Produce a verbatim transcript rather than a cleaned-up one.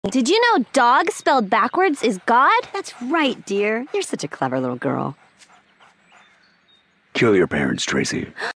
Did you know dog spelled backwards is God? That's right, dear. You're such a clever little girl. Kill your parents, Tracy.